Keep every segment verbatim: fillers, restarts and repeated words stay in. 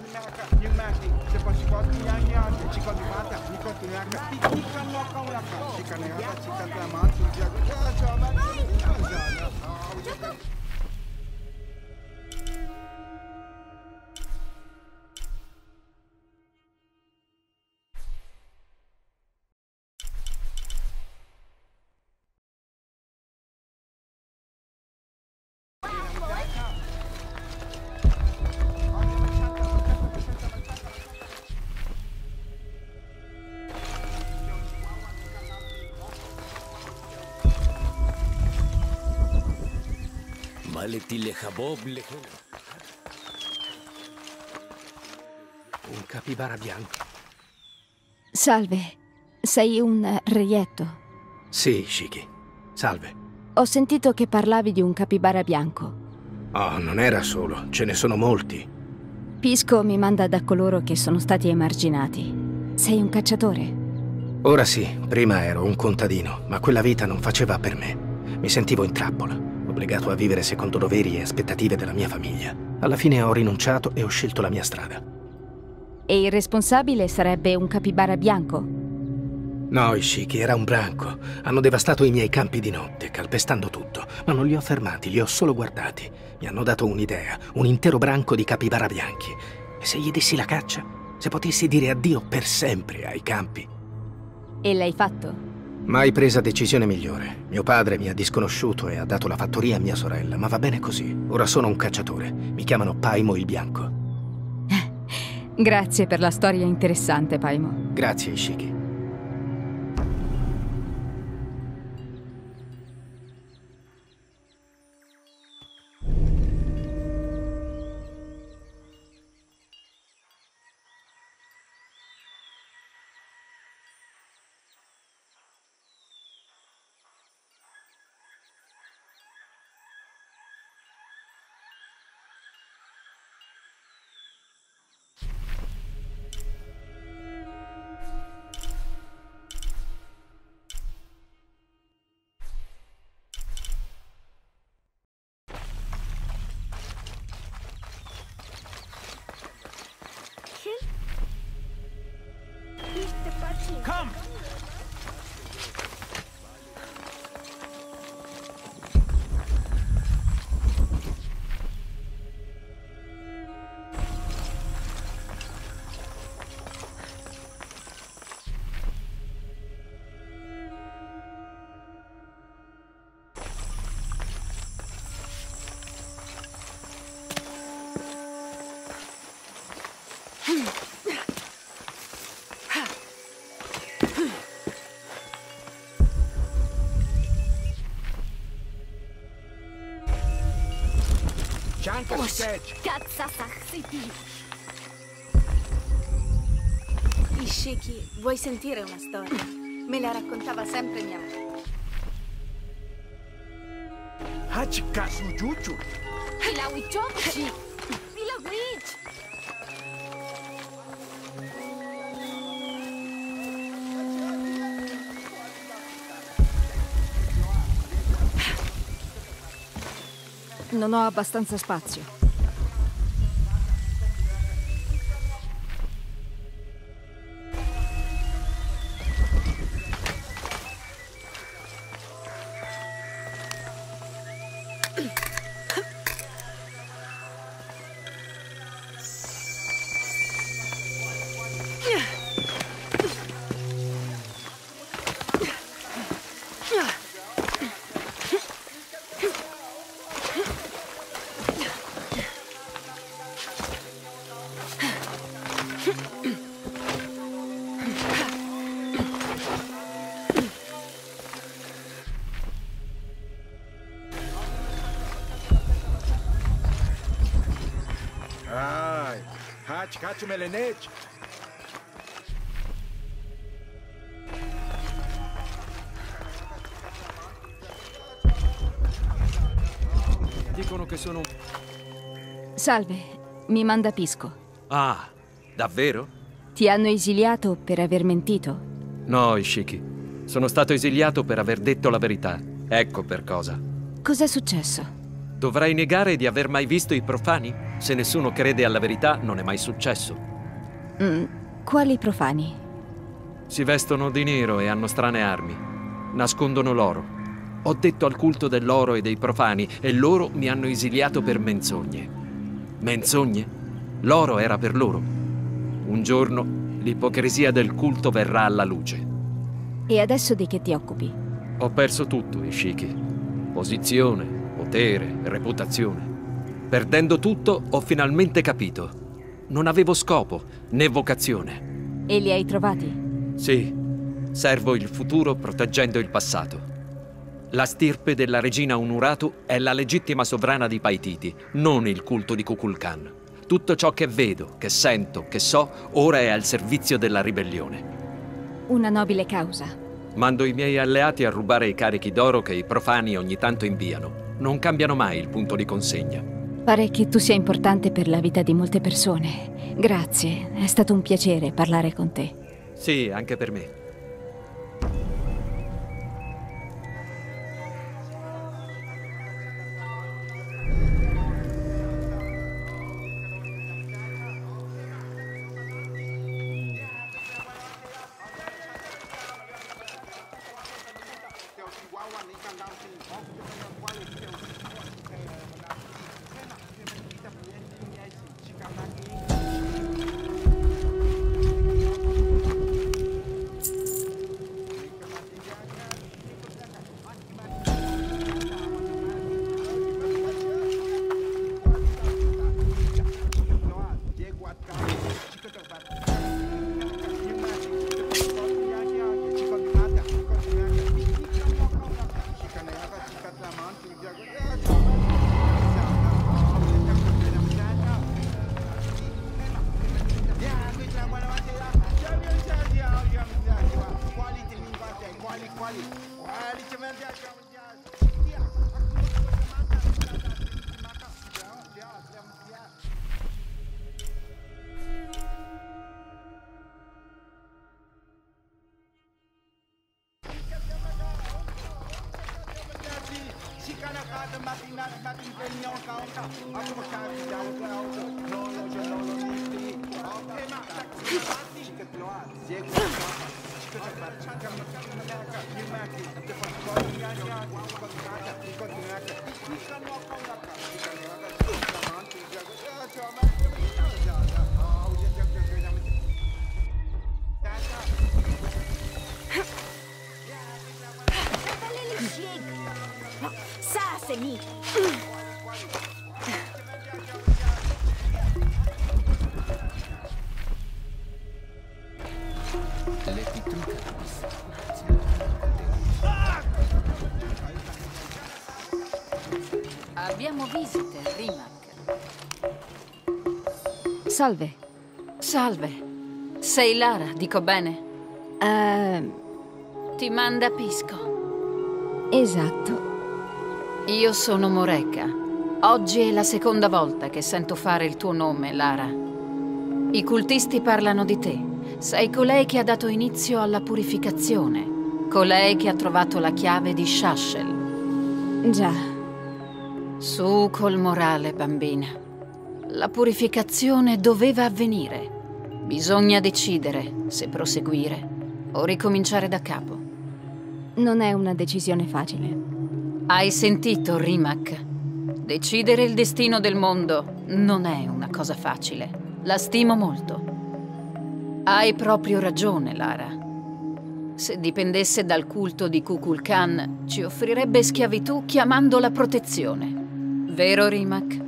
Un capibara bianco. Salve, sei un reietto? Sì, Shiki. Salve. Ho sentito che parlavi di un capibara bianco. Oh, non era solo, ce ne sono molti. Pisco mi manda da coloro che sono stati emarginati. Sei un cacciatore? Ora sì, prima ero un contadino, ma quella vita non faceva per me. Mi sentivo in trappola, obbligato a vivere secondo doveri e aspettative della mia famiglia. Alla fine ho rinunciato e ho scelto la mia strada. E il responsabile sarebbe un capibara bianco? No, Ishiki, era un branco. Hanno devastato i miei campi di notte, calpestando tutto. Ma non li ho fermati, li ho solo guardati. Mi hanno dato un'idea, un intero branco di capibara bianchi. E se gli dessi la caccia? Se potessi dire addio per sempre ai campi? E l'hai fatto? Mai presa decisione migliore. Mio padre mi ha disconosciuto e ha dato la fattoria a mia sorella, ma va bene così. Ora sono un cacciatore. Mi chiamano Paimo il Bianco. Grazie per la storia interessante, Paimo. Grazie, Ishiki. Come! Ishiki, vuoi sentire una storia? Me la raccontava sempre mia madre. Hachikasujuchu. Ilawichochi! Ilawich! Non ho abbastanza spazio. Ai, hach, hach, melenech. Dicono che sono... Salve, mi manda Pisco. Ah, davvero? Ti hanno esiliato per aver mentito? No, Ishiki. Sono stato esiliato per aver detto la verità. Ecco per cosa. Cos'è successo? Dovrei negare di aver mai visto i profani? Se nessuno crede alla verità, non è mai successo. Mm, quali profani? Si vestono di nero e hanno strane armi. Nascondono l'oro. Ho detto al culto dell'oro e dei profani e loro mi hanno esiliato per menzogne. Menzogne? L'oro era per loro. Un giorno l'ipocrisia del culto verrà alla luce. E adesso di che ti occupi? Ho perso tutto, Ishiki. Posizione, potere, reputazione. Perdendo tutto, ho finalmente capito. Non avevo scopo, né vocazione. E li hai trovati? Sì, servo il futuro proteggendo il passato. La stirpe della regina Unuratu è la legittima sovrana di Paititi, non il culto di Kukulkan. Tutto ciò che vedo, che sento, che so, ora è al servizio della ribellione. Una nobile causa. Mando i miei alleati a rubare i carichi d'oro che i profani ogni tanto inviano. Non cambiano mai il punto di consegna. Pare che tu sia importante per la vita di molte persone. Grazie, è stato un piacere parlare con te. Sì, anche per me. Abbiamo visite, Rimac. Salve. Salve. Sei Lara, dico bene? Uh, Ti manda Pisco. esatto. Io sono Moreka. Oggi è la seconda volta che sento fare il tuo nome, Lara. I cultisti parlano di te. Sei colei che ha dato inizio alla purificazione. Colei che ha trovato la chiave di Shashel. Già. Su col morale, bambina. La purificazione doveva avvenire. Bisogna decidere se proseguire o ricominciare da capo. Non è una decisione facile. Hai sentito, Rimac? Decidere il destino del mondo non è una cosa facile. La stimo molto. Hai proprio ragione, Lara. Se dipendesse dal culto di Kukulkan, ci offrirebbe schiavitù chiamandola protezione. Vero, Rimac?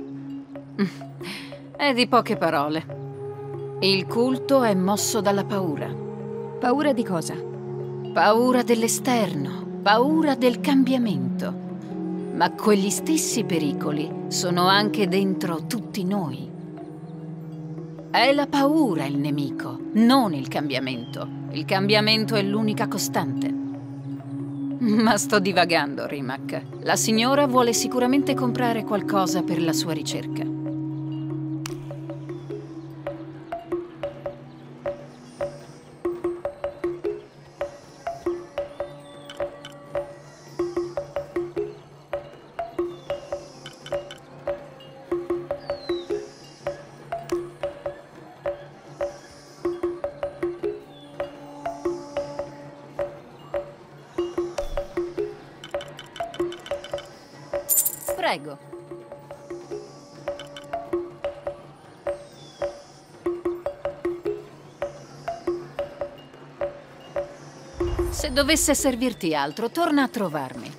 È di poche parole. Il culto è mosso dalla paura. Paura di cosa? Paura dell'esterno, paura del cambiamento. Ma quegli stessi pericoli sono anche dentro tutti noi. È la paura il nemico, non il cambiamento. Il cambiamento è l'unica costante. Ma sto divagando, Rimac. La signora vuole sicuramente comprare qualcosa per la sua ricerca. Prego. Se dovesse servirti altro, torna a trovarmi.